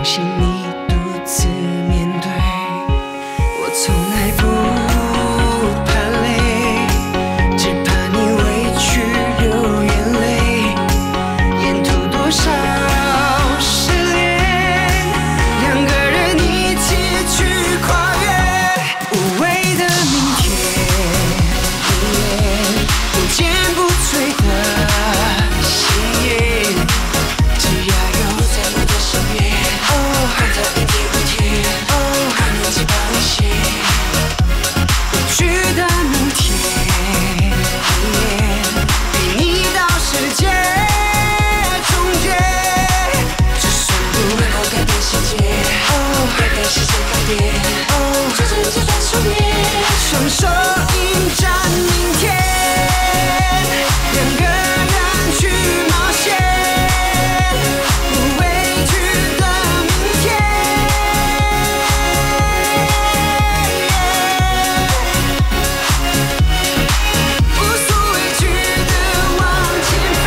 信你独自面对，我从来不怕累，只怕你委屈流眼泪，沿途多少失恋，两个人一起去跨越无谓的明天，不坚不摧的信念。 双手迎战明天，两个人去冒险，不畏惧的明天。无所畏惧的往前飞。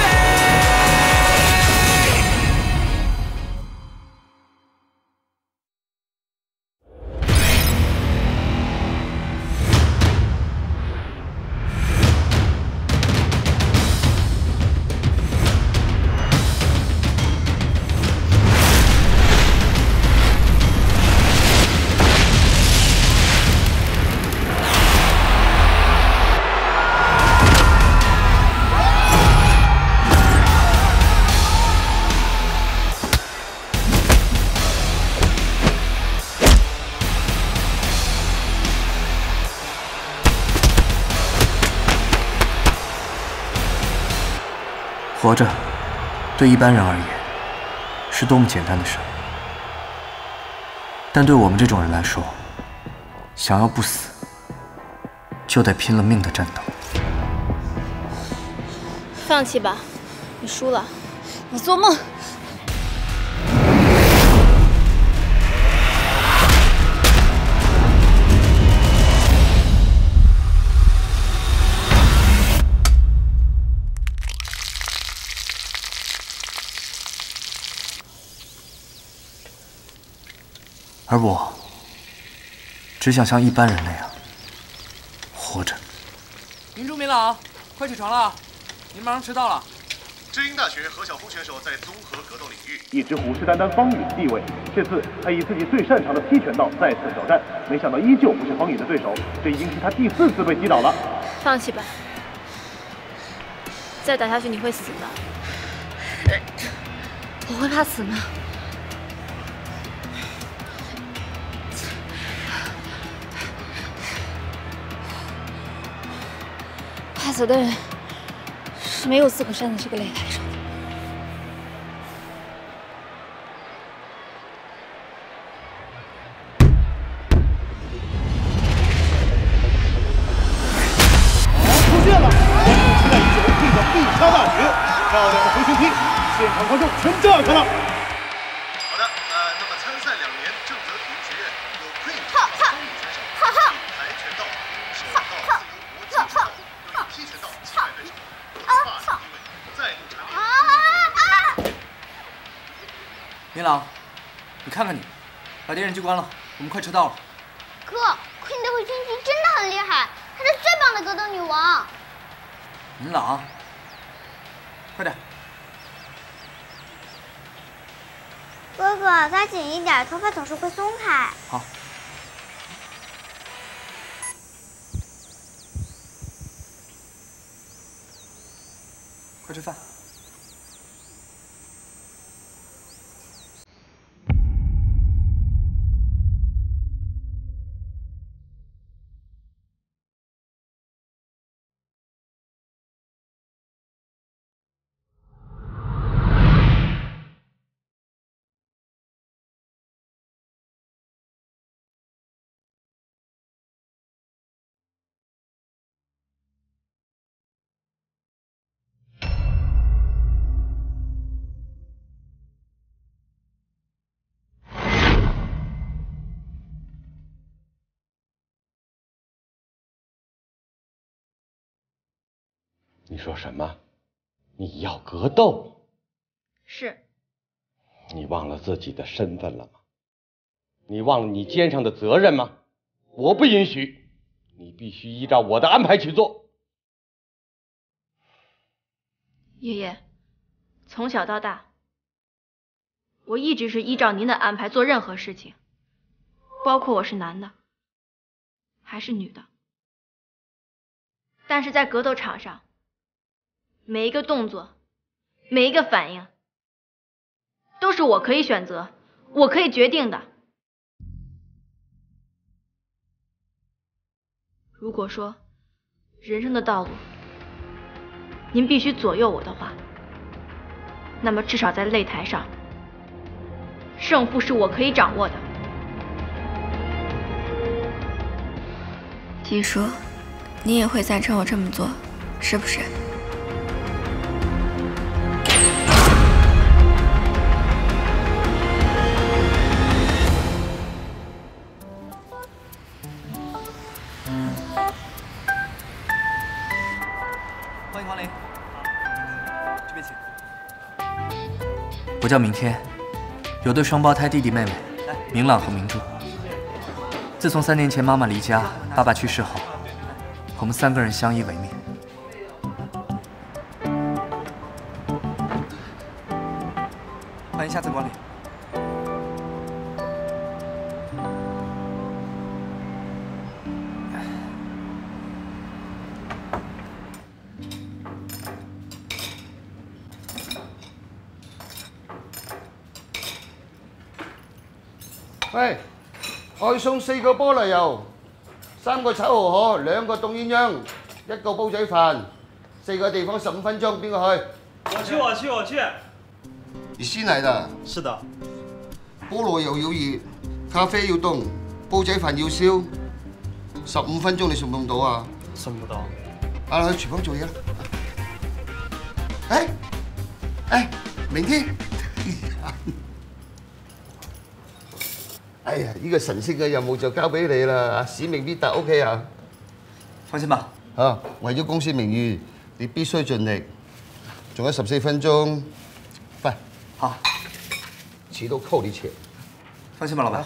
活着，对一般人而言，是多么简单的事，但对我们这种人来说，想要不死，就得拼了命的战斗。 放弃吧，你输了，你做梦！ 而我，只想像一般人那样活着。 明珠、明朗，快起床了，您马上迟到了。 知音大学何晓峰选手在综合格斗领域一直虎视眈眈方宇的地位，这次他以自己最擅长的踢拳道再次挑战，没想到依旧不是方宇的对手，这已经是他第4次被击倒了。 放弃吧，再打下去你会死的。我会怕死吗？ 怕死的人是没有资格站在这个擂台上的。 出现了，观众期待已久，这个必杀大绝，漂亮的回旋踢，现场观众全炸开了。 好的，那么参赛2年，正则体育学院有愧方宇选手，跆拳道、手道、自由搏击之道。 踢拳道击败对手，差地位再度蝉联。 明朗，你看看你，把电视机关了，我们快迟到了。 哥，可你的回旋踢真的很厉害，她是最棒的格斗女王。 明朗，快点。 哥哥，抓紧一点，头发总是会松开。 好。 快吃饭。 你说什么？你要格斗？ 是。 你忘了自己的身份了吗？你忘了你肩上的责任吗？我不允许，你必须依照我的安排去做。 爷爷，从小到大，我一直是依照您的安排做任何事情，包括我是男的还是女的。但是在格斗场上，每一个动作，每一个反应，都是我可以选择，我可以决定的。如果说人生的道路您必须左右我的话，那么至少在擂台上，胜负是我可以掌握的。 季叔，你也会赞成我这么做，是不是？ 欢迎光临，这边请。 我叫明天，有对双胞胎弟弟妹妹，明朗和明珠。自从3年前妈妈离家，爸爸去世后，我们3个人相依为命。 欢迎下次光临。 喂，外送4個菠蘿油，3個炒蠔殼，2個凍鴛鴦，1個煲仔飯，4個地方15分鐘，邊個去？ 我去。 你新來的？ 是的。 菠蘿油要熱，咖啡要凍，煲仔飯要燒，15分鐘你送唔送到啊？ 送不到。 啊，去廚房做嘢啦。明天。哎呀，呢個神聖嘅任務就交俾你啦，使命必達 ，OK 啊？ 放心吧。 為咗公司名譽，你必須盡力。仲有14分鐘，快！ 好。 遲到扣你錢。 放心吧，老板。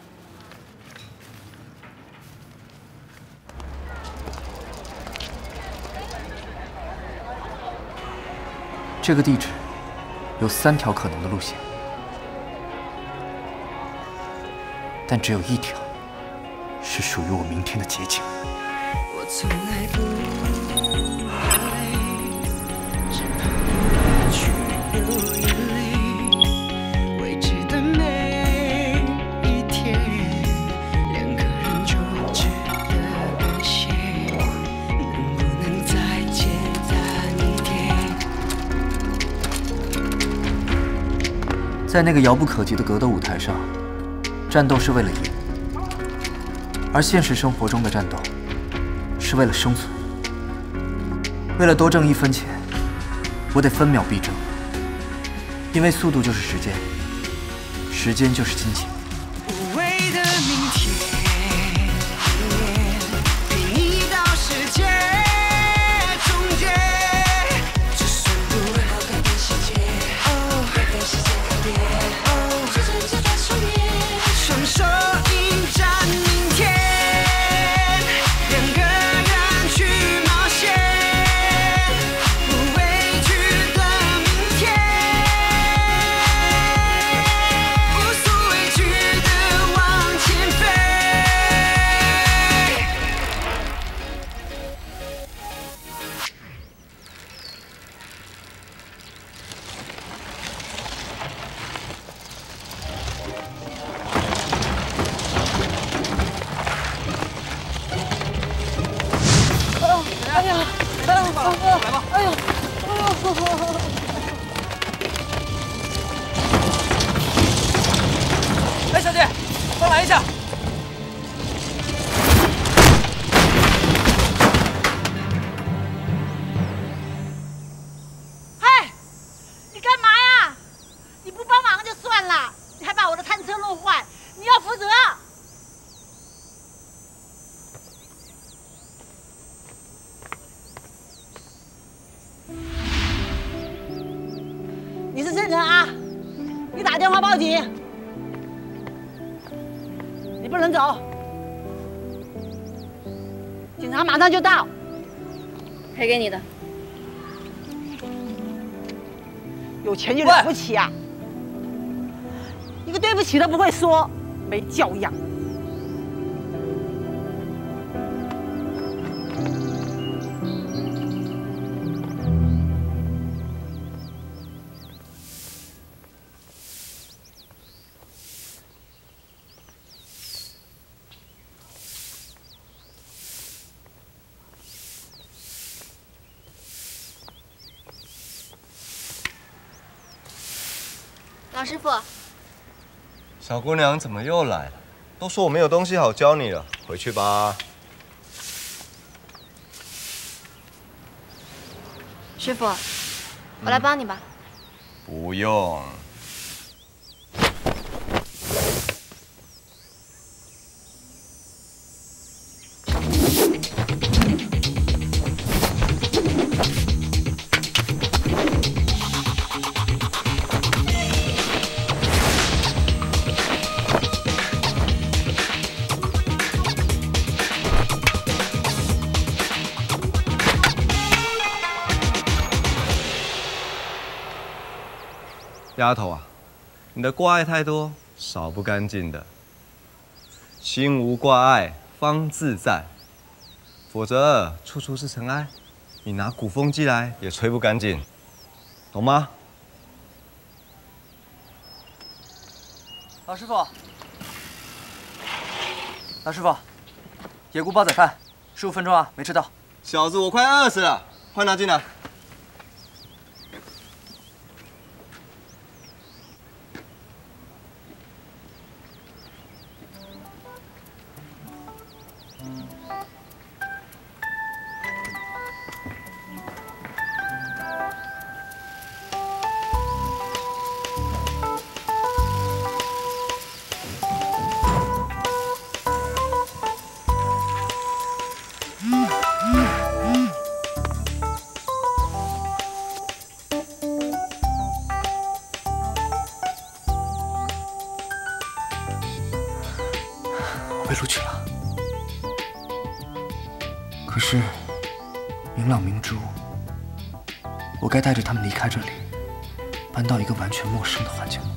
这个地址有3条可能的路线。但只有1条是属于我明天的捷径。 我从来不怕累，只怕你去流眼泪。未知的每一天，2个人就值得感谢。能不能再简单一点？在那个遥不可及的格斗舞台上。战斗是为了赢，而现实生活中的战斗是为了生存。为了多挣1分钱，我得分秒必争，因为速度就是时间，时间就是金钱。 无谓的明天，陪你到世界终结。就算不能改变世界，改变世界改变，就站在他上面。双手迎战明天，2个人去冒险，不畏惧的明天，无所畏惧的往前飞。 哎，小姐，帮拦一下。 嗨，你干嘛呀？你不帮忙就算了，你还把我的餐车弄坏，你要负责。你是真人啊？你打电话你，你不能走，警察马上就到。 赔给你的。 有钱就了不起啊！一个对不起都不会说，没教养。 老师傅， 小姑娘怎么又来了？都说我没有东西好教你了，回去吧。 师傅，我来帮你吧。 不用。丫头啊，你的挂碍太多，少不干净的。心无挂碍方自在，否则处处是尘埃，你拿鼓风机来也吹不干净，懂吗？ 老师傅，老师傅，野菇煲仔饭，15分钟啊，没吃到。 小子，我快饿死了，快拿进来。 被录取了，可是明朗明珠，我该带着他们离开这里，搬到一个完全陌生的环境。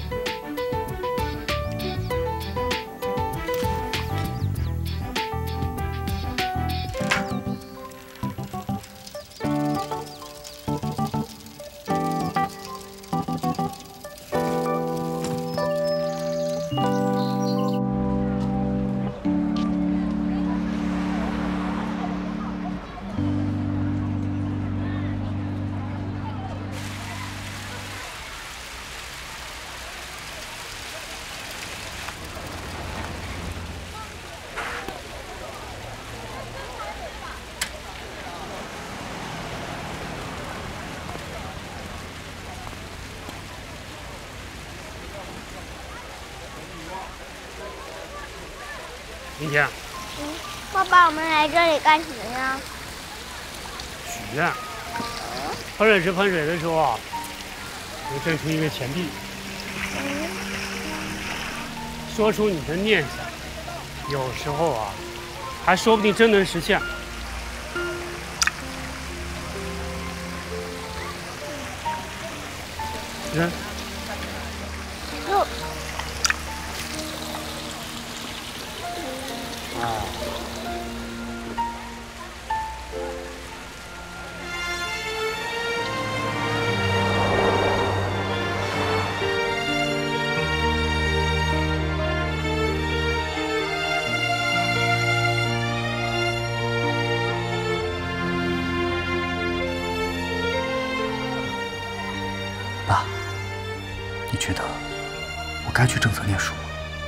明天， 爸爸，我们来这里干什么呀？ 许愿。喷水池喷水的时候啊，会挣出一个钱币。说出你的念想，有时候啊，还说不定真能实现。人。 爸，你觉得我该去正则念书吗？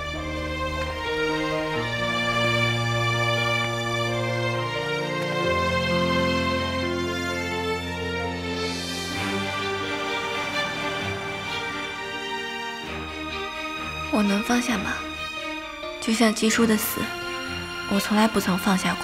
我能放下吗？就像吉叔的死，我从来不曾放下过。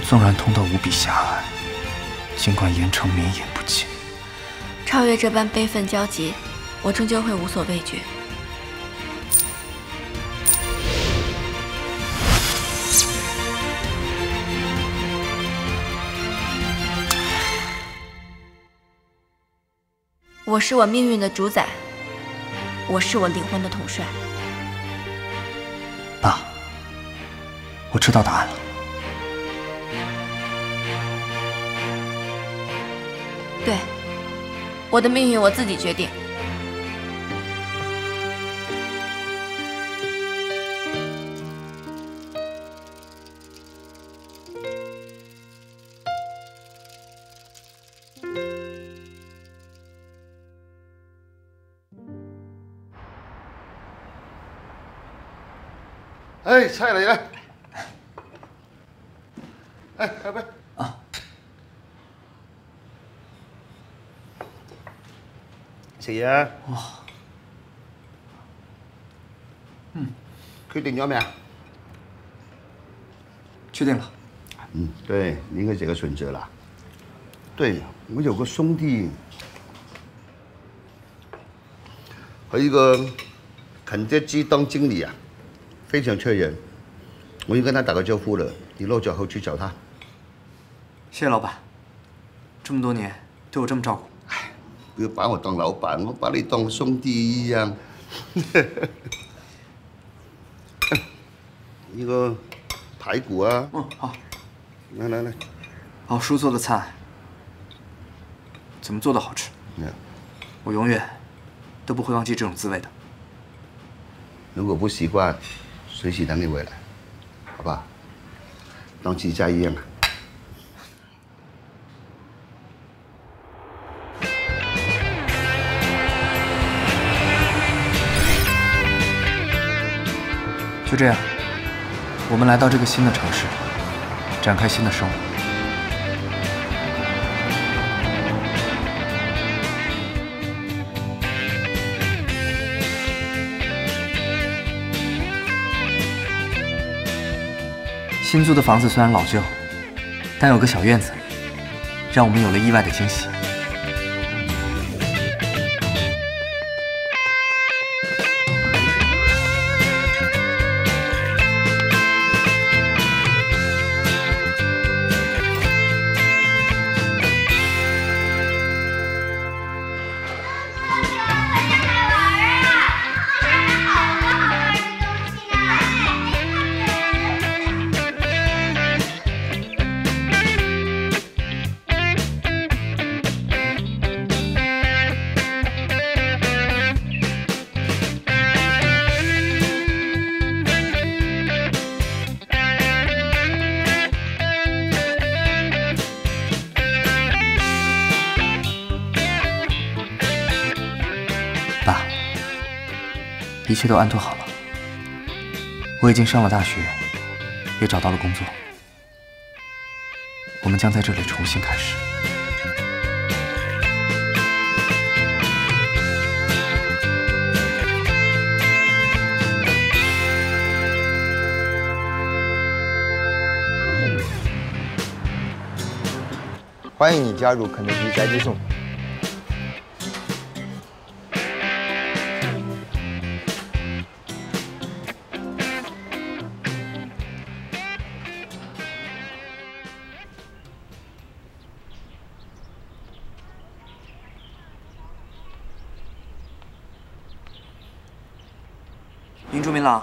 纵然通道无比狭隘，尽管严惩绵延不尽， 超越这般悲愤交集，我终究会无所畏惧。我是我命运的主宰，我是我灵魂的统帅。 爸，我知道答案了。 对，我的命运我自己决定。 哎，菜嚟啦！哎，喝杯。 啊。 食嘢啊！ 哇。 決定咗未啊？ 确定了。 对，你应该这个选择啦。对，我有个兄弟，和一个肯德基当经理啊。非常缺人，我已经跟他打个招呼了，你落脚后去找他。 谢谢老板，这么多年对我这么照顾。 哎，不要把我当老板，我把你当兄弟一样。一个排骨啊。 好。 来。 老叔做的菜，怎么做都好吃。我永远都不会忘记这种滋味的。 如果不习惯。随时等你回来，好不好？当自己家一样啊。 就这样，我们来到这个新的城市，展开新的生活。新租的房子虽然老旧，但有个小院子，让我们有了意外的惊喜。一切都安顿好了，我已经上了大学，也找到了工作，我们将在这里重新开始。 欢迎你加入肯德基宅急送。 明珠、明朗，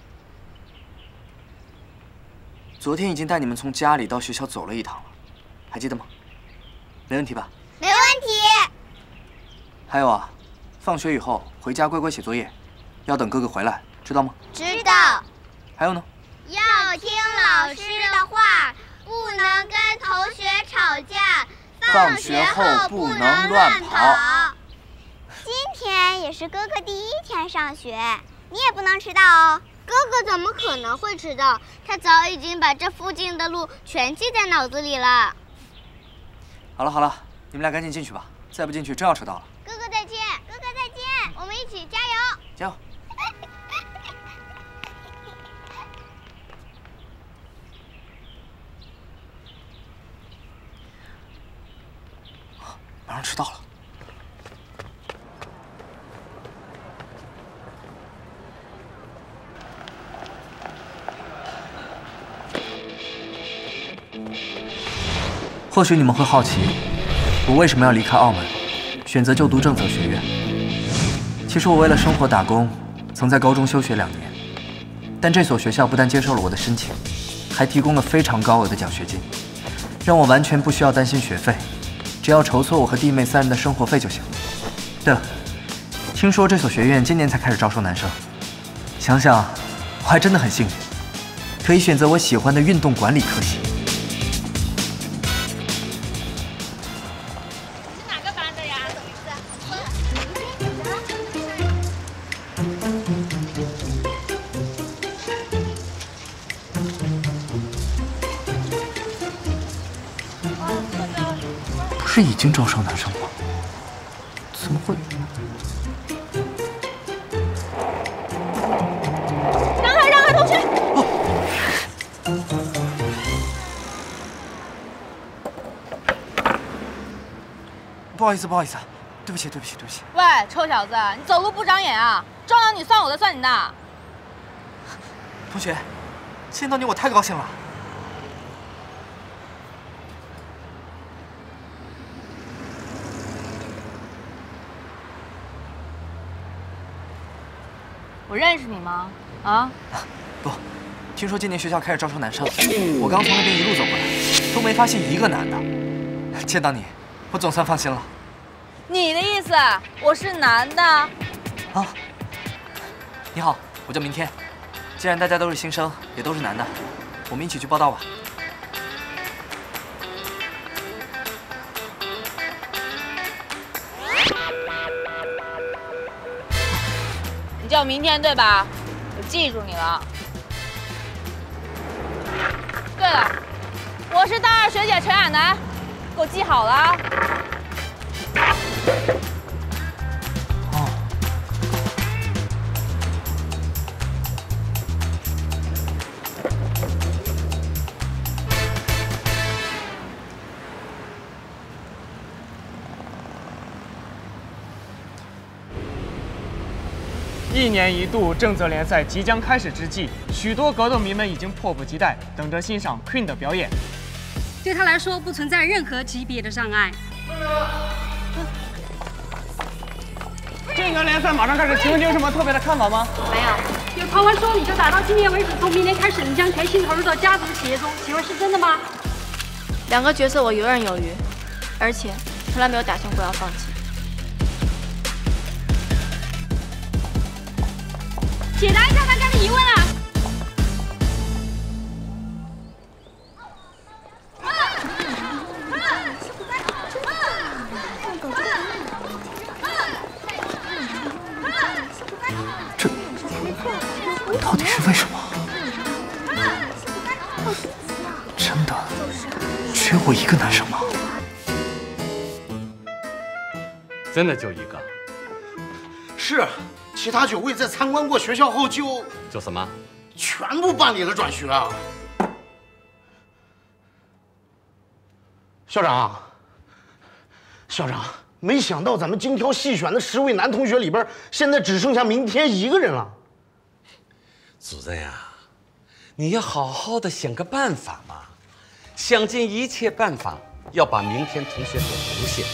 昨天已经带你们从家里到学校走了一趟了，还记得吗？没问题吧？ 没问题。 还有啊，放学以后回家乖乖写作业，要等哥哥回来，知道吗？ 知道。 还有呢？ 要听老师的话，不能跟同学吵架。 放学后不能乱跑。 今天也是哥哥第一天上学，你也不能迟到哦。哥哥怎么可能会迟到？他早已经把这附近的路全记在脑子里了。 好了好了，你们俩赶紧进去吧，再不进去真要迟到了。 哥哥再见，哥哥再见，我们一起加油！ 加油！ 或许你们会好奇，我为什么要离开澳门，选择就读正则学院。其实我为了生活打工，曾在高中休学2年，但这所学校不但接受了我的申请，还提供了非常高额的奖学金，让我完全不需要担心学费，只要筹措我和弟妹3人的生活费就行。对了，听说这所学院今年才开始招收男生，想想我还真的很幸运，可以选择我喜欢的运动管理科系。 不是已经招收男生吗？怎么会？ 让开，同学！ 不好意思，对不起。 喂，臭小子，你走路不长眼啊！撞到你算我的，算你的。 同学，见到你我太高兴了。 我认识你吗？啊？ 不，听说今年学校开始招收男生，我刚从那边一路走过来，都没发现一个男的。见到你，我总算放心了。 你的意思，我是男的？啊？ 你好，我叫明天。既然大家都是新生，也都是男的，我们一起去报到吧。 你叫明天对吧？我记住你了。对了，我是大2学姐陈亚楠，给我记好了啊。 哦。 1年1度正则联赛即将开始之际，许多格斗迷们已经迫不及待，等着欣赏 Queen 的表演。 对他来说，不存在任何级别的障碍。 这个联赛马上开始，请问你有什么特别的看法吗？ 没有。有传闻说你就打到今年为止，从明年开始你将全心投入到家族企业中，请问是真的吗 2个角色我游刃有余，而且从来没有打算过要放弃。 解答一下大家的疑问啊！ 这到底是为什么？真的只有我一个男生吗？ 真的就一个？ 是。 其他9位在参观过学校后就什么？ 全部办理了转学啊！校长，没想到咱们精挑细选的10位男同学里边，现在只剩下明天1个人了。 主任呀，你要好好的想个办法嘛，想尽一切办法要把明天同学所留下。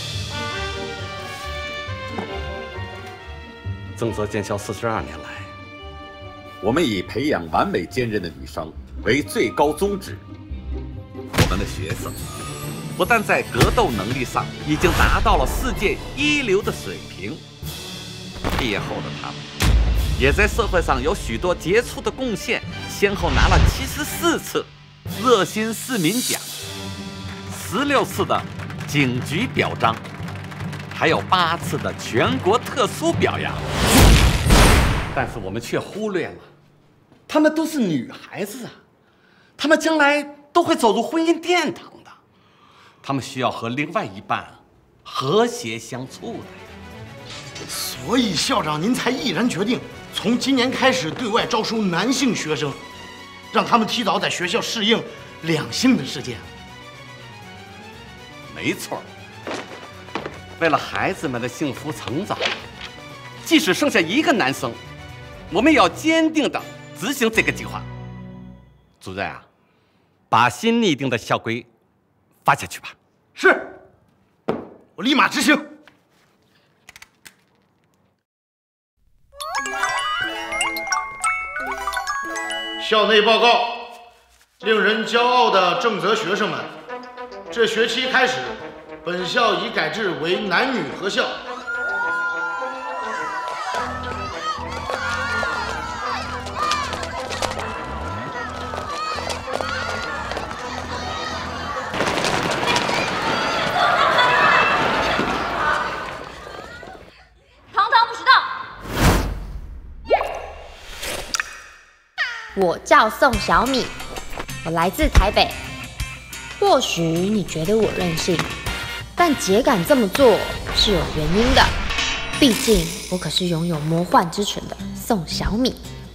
正则建校42年来，我们以培养完美坚韧的女生为最高宗旨。我们的学生不但在格斗能力上已经达到了世界一流的水平，毕业后的他们也在社会上有许多杰出的贡献，先后拿了74次热心市民奖、16次的警局表彰，还有8次的全国特殊表扬。 但是我们却忽略了，她们都是女孩子啊，她们将来都会走入婚姻殿堂的，她们需要和另外一半和谐相处的。 所以校长您才毅然决定从今年开始对外招收男性学生，让他们提早在学校适应2性的世界。 没错，为了孩子们的幸福成长，即使剩下1个男生。 我们也要坚定地执行这个计划。主任啊，把新拟定的校规发下去吧。 是，我立马执行。校内报告，令人骄傲的正则学生们，这学期开始，本校已改制为男女合校。 我叫宋小米，我来自台北。或许你觉得我任性，但姐敢这么做是有原因的。毕竟我可是拥有魔幻之唇的宋小米。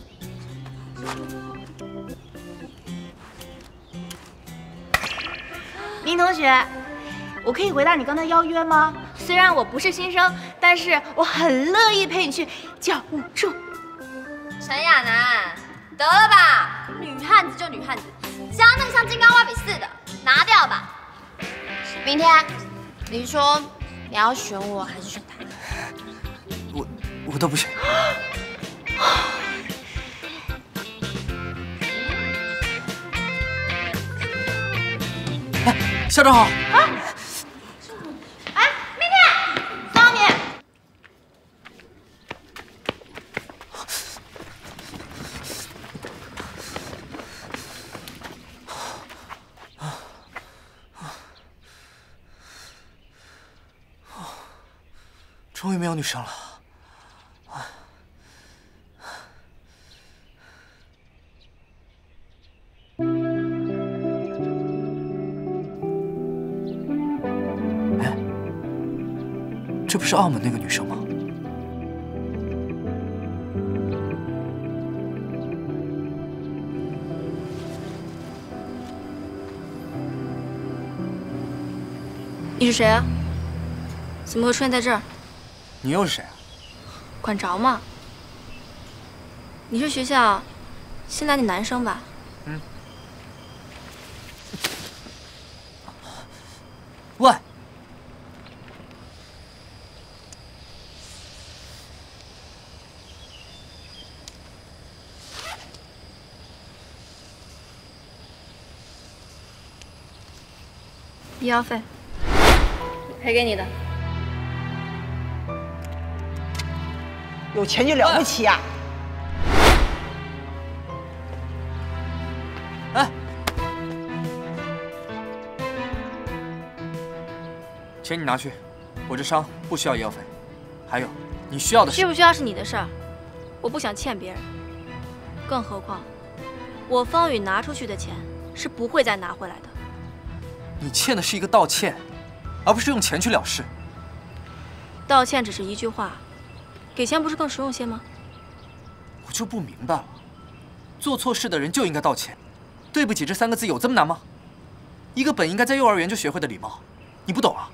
林同学，我可以回答你刚才邀约吗？虽然我不是新生，但是我很乐意陪你去教务处。 陈亚楠。得了吧，女汉子就女汉子，加那个像金刚芭比似的，拿掉吧。 明天，你说你要选我还是选他？ 我都不选。哎，校长好。 啊！哎，明天，方明。 终于没有女生了。哎，这不是澳门那个女生吗？ 你是谁啊？怎么会出现在这儿？ 你又是谁啊？ 管着吗？你是学校新来的男生吧？ 嗯。喂！ 医药费赔给你的。 有钱就了不起啊！ 哎，钱你拿去，我这伤不需要医药费。还有，你需要的是…… 需不需要是你的事儿，我不想欠别人。更何况，我方宇拿出去的钱是不会再拿回来的。 你欠的是一个道歉，而不是用钱去了事。 道歉只是一句话。给钱不是更实用些吗？ 我就不明白了，做错事的人就应该道歉，对不起这3个字有这么难吗？一个本应该在幼儿园就学会的礼貌，你不懂啊？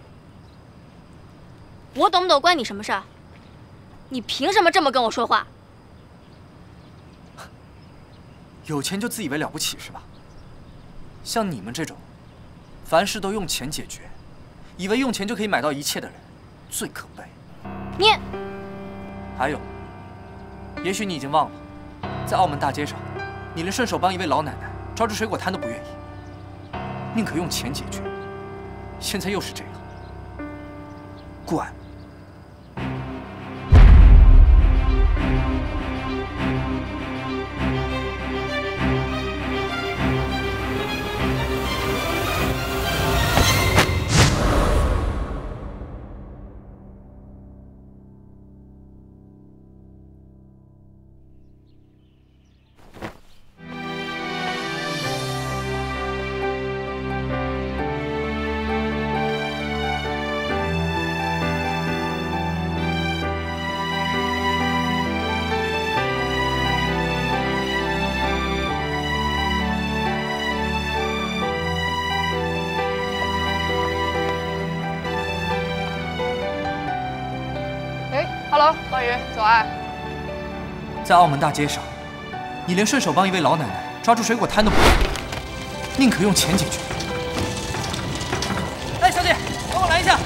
我懂不懂关你什么事儿？你凭什么这么跟我说话？ 有钱就自以为了不起是吧？像你们这种，凡事都用钱解决，以为用钱就可以买到一切的人，最可悲。 你。 还有，也许你已经忘了，在澳门大街上，你连顺手帮一位老奶奶抓住水果摊都不愿意，宁可用钱解决。现在又是这样，滚！ Hello， 方宇，早安。 在澳门大街上，你连顺手帮一位老奶奶抓住水果摊都不愿意，宁可用钱解决。哎，小姐， 帮我拦一下。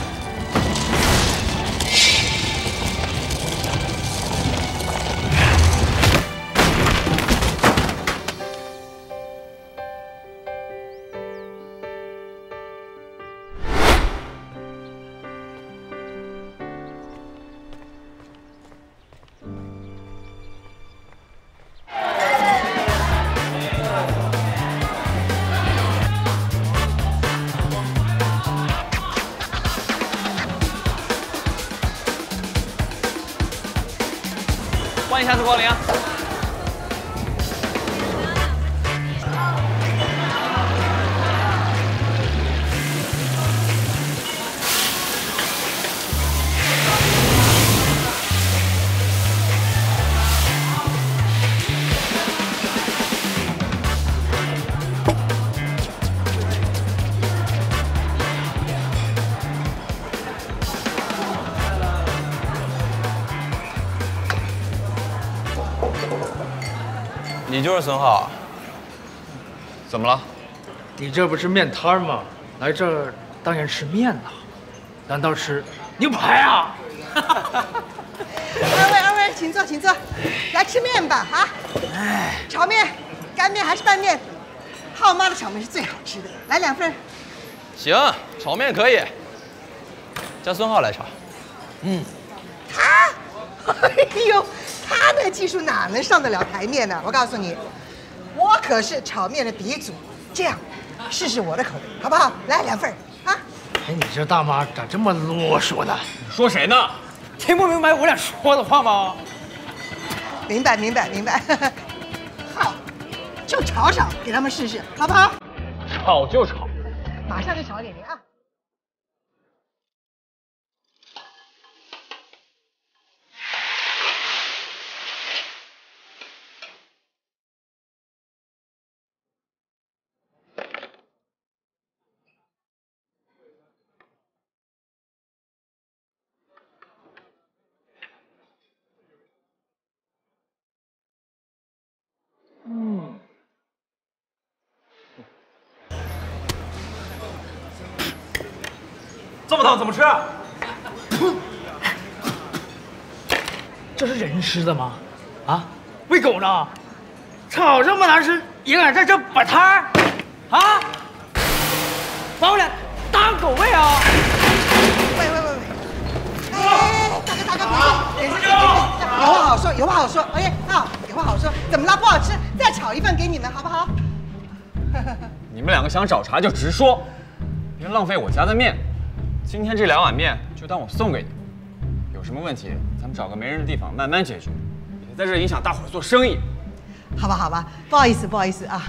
欢迎下次光临啊！ 你就是孙浩，怎么了？ 你这不是面摊吗？来这儿当然吃面了，难道是牛排啊？ 二位，请坐，请坐，来吃面吧啊！炒面、干面还是拌面？浩妈的炒面是最好吃的，来2份。 行，炒面可以，叫孙浩来炒。 哎呦，他那技术哪能上得了台面呢？我告诉你，我可是炒面的鼻祖。这样，试试我的口味，好不好？来2份啊！ 哎，你这大妈咋这么啰嗦呢？ 说谁呢？ 听不明白我俩说的话吗？ 明白。好，就炒，给他们试试，好不好？ 炒就炒， 马上就炒给您啊！ 这么烫怎么吃？这是人吃的吗？啊，喂狗呢？炒这么难吃，也敢在这摆摊儿？啊？把我俩当狗喂啊？ 喂！哎，大哥，有话好说。OK， 好，有话好说。怎么了？不好吃，再炒1份给你们，好不好？ 你们2个想找茬就直说，别浪费我家的面。今天这2碗面就当我送给你，有什么问题咱们找个没人的地方慢慢解决，别在这影响大伙儿做生意。 好吧，不好意思啊。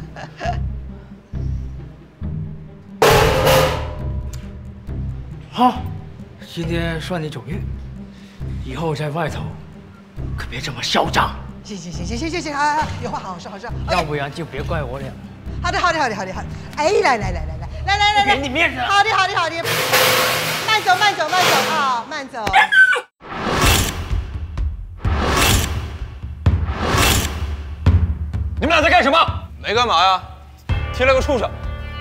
好，今天算你走运，以后在外头可别这么嚣张。 行，好，有话好说。 要不然就别怪我俩。 好的。哎，来， 给你面子。 好的，慢走啊，慢走。 你们俩在干什么？ 没干嘛呀，踢了个畜生。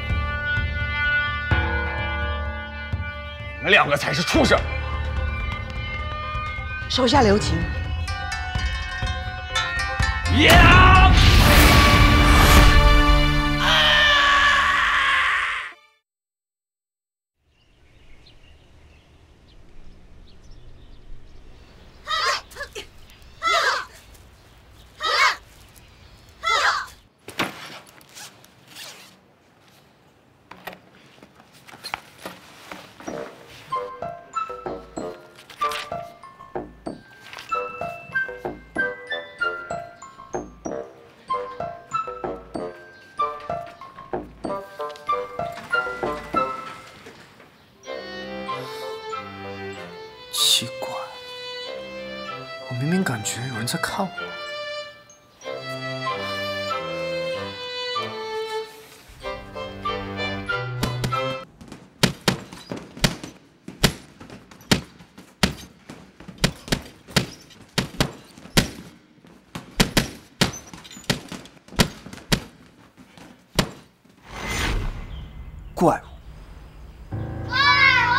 你们2个才是畜生。 手下留情。 奇怪，我明明感觉有人在看我。 喂， 怪物！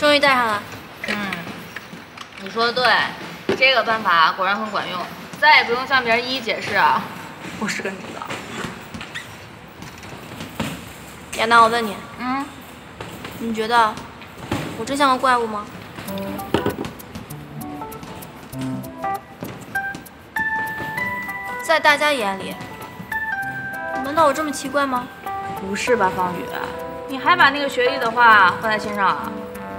终于戴上了。 你说的对，这个办法果然很管用，再也不用向别人一一解释啊，我是个女的。 亚楠，我问你，你觉得我真像个怪物吗？在大家眼里，难道我这么奇怪吗？ 不是吧，方宇？你还把那个学弟的话放在心上啊？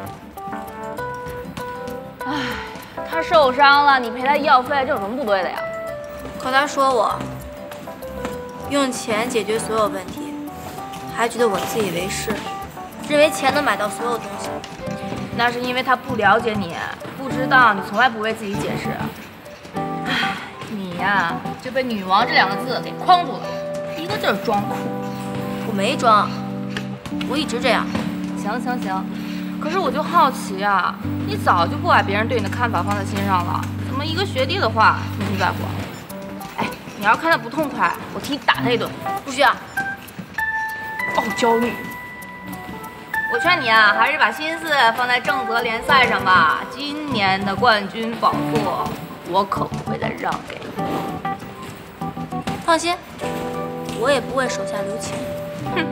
唉，他受伤了，你赔他医药费，这有什么不对的呀？ 可他说我用钱解决所有问题，还觉得我自以为是，认为钱能买到所有东西。 那是因为他不了解你，不知道你从来不为自己解释。唉，你呀，就被"女王"这2个字给框住了，一个劲儿装酷。 我没装，我一直这样。 行，可是我就好奇啊，你早就不把别人对你的看法放在心上了，怎么一个学弟的话你不在乎？哎，你要是看他不痛快，我替你打他一顿。 不需要。 傲娇女。我劝你啊，还是把心思放在正则联赛上吧。今年的冠军宝座，我可不会再让给你。 放心，我也不会手下留情。 哼。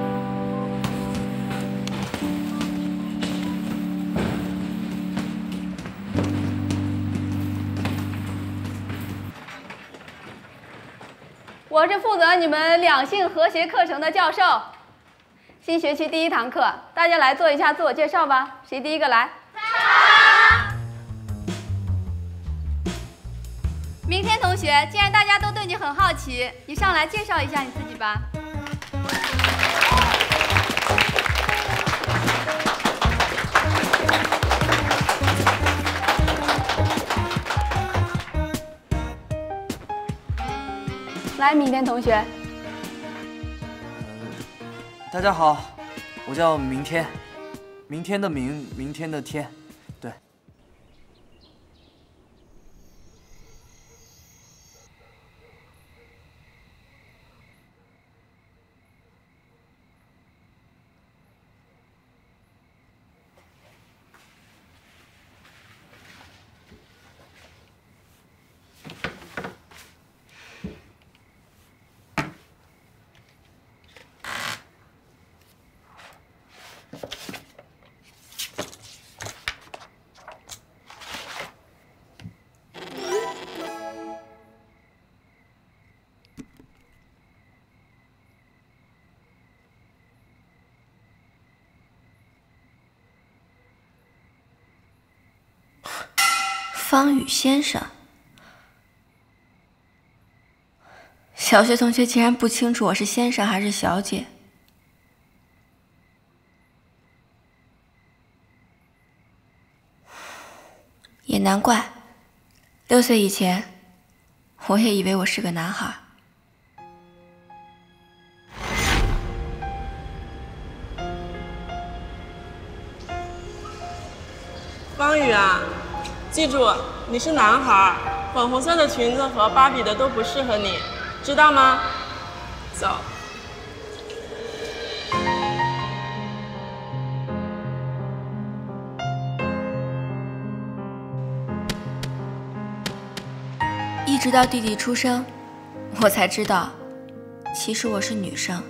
我是负责你们两性和谐课程的教授。新学期第1堂课，大家来做一下自我介绍吧。谁第一个来？明天同学，既然大家都对你很好奇，你上来介绍一下你自己吧。来，明天同学。 大家好，我叫明天，明天的明，明天的天，对。 方宇先生，小学同学竟然不清楚我是先生还是小姐。也难怪，6岁以前，我也以为我是个男孩。 方宇啊，记住，你是男孩，粉红色的裙子和芭比的都不适合你，知道吗？走。 一直到弟弟出生，我才知道，其实我是女生。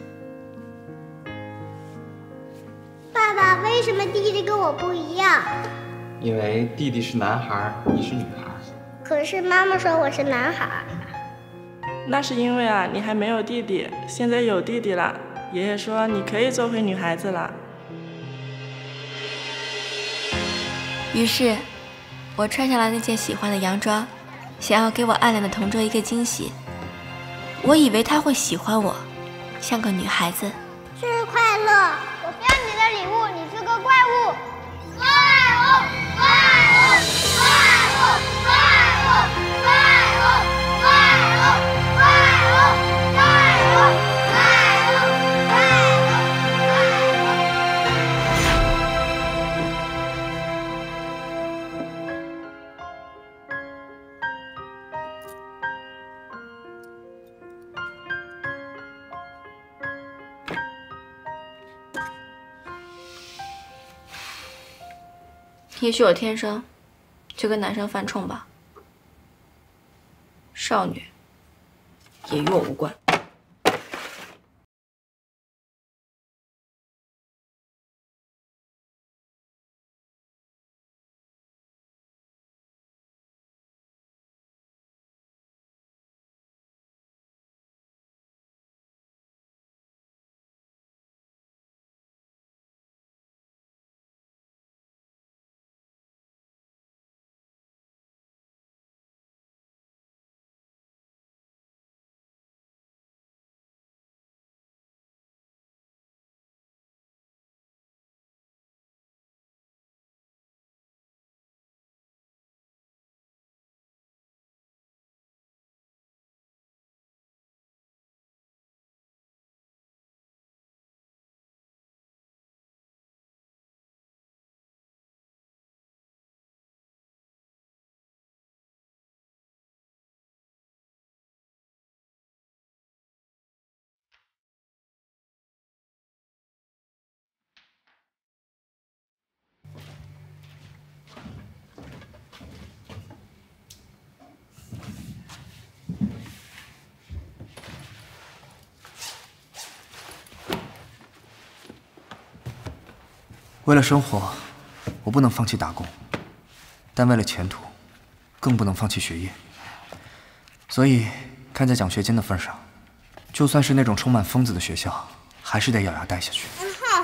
爸爸，为什么弟弟跟我不一样？ 因为弟弟是男孩，你是女孩。 可是妈妈说我是男孩。 那是因为啊，你还没有弟弟，现在有弟弟了。爷爷说你可以做回女孩子了。 于是，我穿上了那件喜欢的洋装，想要给我暗恋的同桌一个惊喜。我以为他会喜欢我，像个女孩子。 生日快乐！我不要你的礼物，你是个怪物！怪物！怪物！怪物！怪物！怪物！怪物！怪物！怪物！怪也许我天生就跟男生犯冲吧。少女也与我无关。 为了生活，我不能放弃打工，但为了前途，更不能放弃学业。所以，看在奖学金的份上，就算是那种充满疯子的学校，还是得咬牙待下去。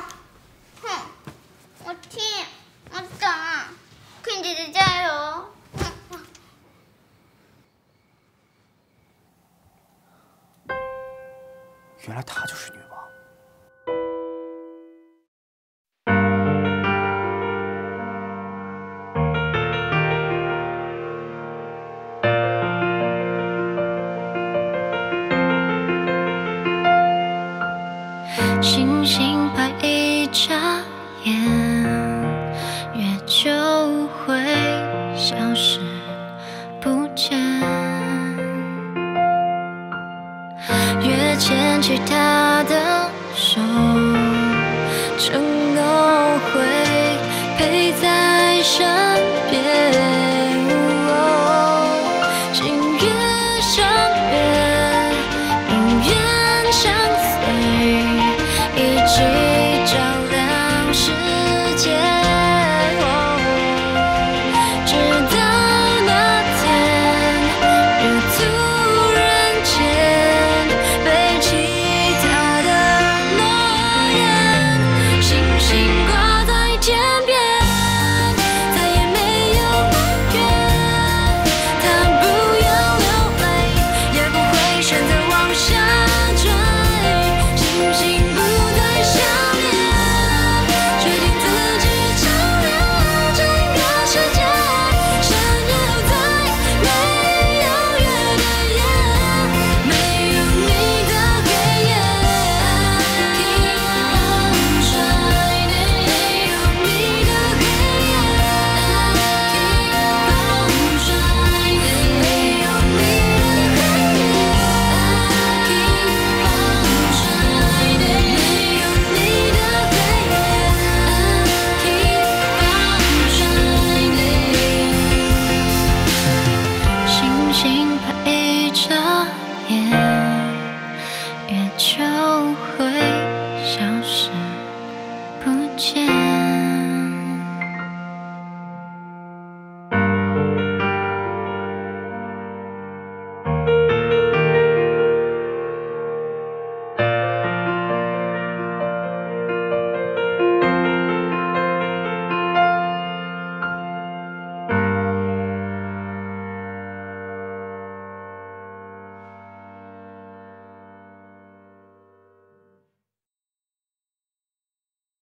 我听，我等，Queen 姐姐加油！ 原来她就是女王。 星星把一眨眼。